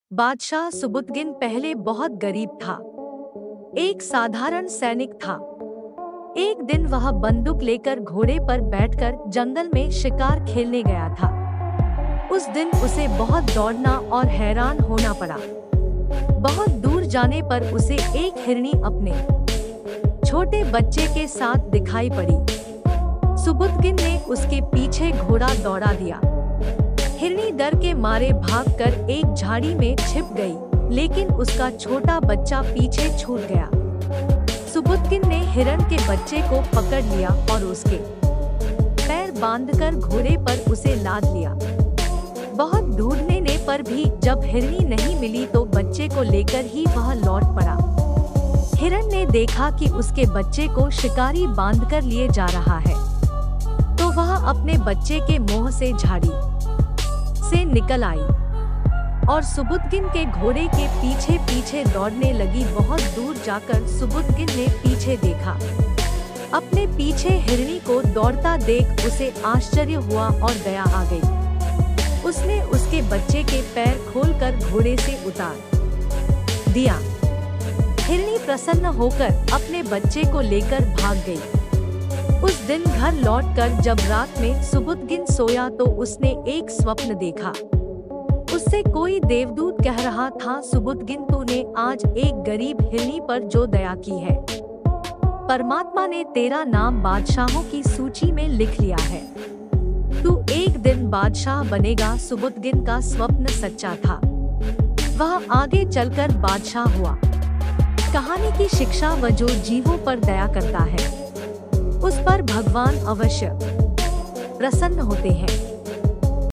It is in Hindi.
बादशाह सुबुतगिन पहले बहुत गरीब था। एक साधारण सैनिक था। एक दिन वह बंदूक लेकर घोड़े पर बैठकर जंगल में शिकार खेलने गया था। उस दिन उसे बहुत दौड़ना और हैरान होना पड़ा। बहुत दूर जाने पर उसे एक हिरनी अपने छोटे बच्चे के साथ दिखाई पड़ी। सुबुतगिन ने उसके पीछे घोड़ा दौड़ा दिया। हिरनी डर के मारे भागकर एक झाड़ी में छिप गई, लेकिन उसका छोटा बच्चा पीछे छूट गया। सुबुतगिन ने हिरन के बच्चे को पकड़ लिया और उसके पैर बांधकर घोड़े पर उसे लाद लिया। बहुत ढूंढने पर भी जब हिरनी नहीं मिली तो बच्चे को लेकर ही वह लौट पड़ा। हिरन ने देखा कि उसके बच्चे को शिकारी बांधकर लिए जा रहा है, तो वह अपने बच्चे के मुंह से झाड़ी से निकल आई और सुबुतगिन के घोड़े के पीछे पीछे दौड़ने लगी। बहुत दूर जाकर सुबुतगिन ने पीछे देखा। अपने पीछे हिरनी को दौड़ता देख उसे आश्चर्य हुआ और दया आ गई। उसने उसके बच्चे के पैर खोलकर घोड़े से उतार दिया। हिरनी प्रसन्न होकर अपने बच्चे को लेकर भाग गई। उस दिन घर लौटकर जब रात में सुबुतगिन सोया तो उसने एक स्वप्न देखा। उससे कोई देवदूत कह रहा था, सुबुतगिन तूने आज एक गरीब हिरनी पर जो दया की है, परमात्मा ने तेरा नाम बादशाहों की सूची में लिख लिया है। तू एक दिन बादशाह बनेगा। सुबुतगिन का स्वप्न सच्चा था। वह आगे चलकर बादशाह हुआ। कहानी की शिक्षा वह जो जीवों पर दया करता है, उस पर भगवान अवश्य प्रसन्न होते हैं।